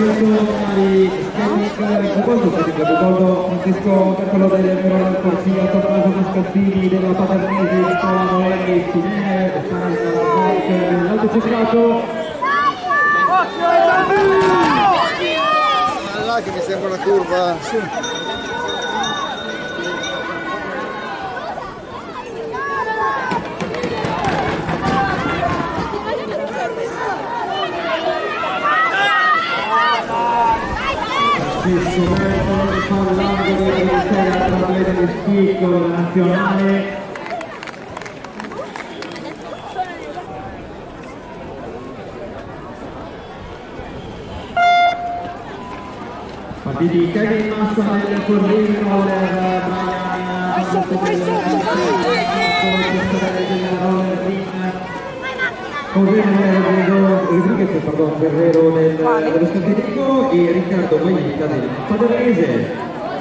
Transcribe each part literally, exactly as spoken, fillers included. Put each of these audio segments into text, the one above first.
di Bucoldo, Bucoldo Francesco Cappello del Verona del Corsia, Tommaso Mascazzini della Paternesi, Nicola Noelli, Cinene, l'altro cercato. Là che mi sembra una curva. Sì. Parlando delle vittorie del schicco nazionale. Partiti Kevin Massa nel Forlino, Rodriguez, pardon, Ferrero del, dello Scandinico e Riccardo Maglietta del Paderese.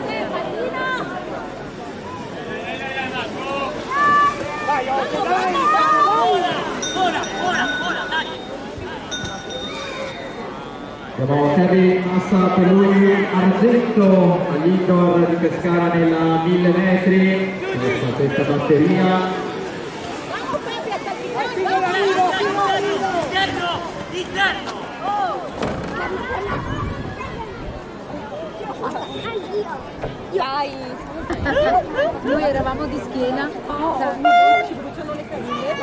Abbiamo Kevin Massa per lui, argento all'indoor di Pescara nella mille metri, questa batteria. Dai! Noi eravamo di schiena. Oh, ci bruciano le canine.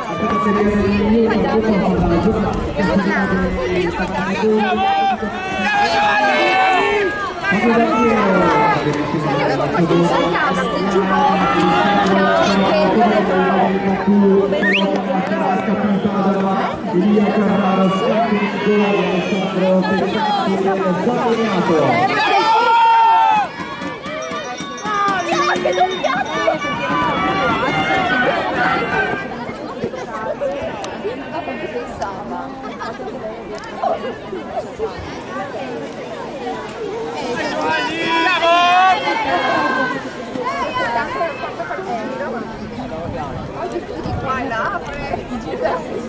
Elia Carraro, Alessandro Pecciati, Che doppiato! Di qua e là,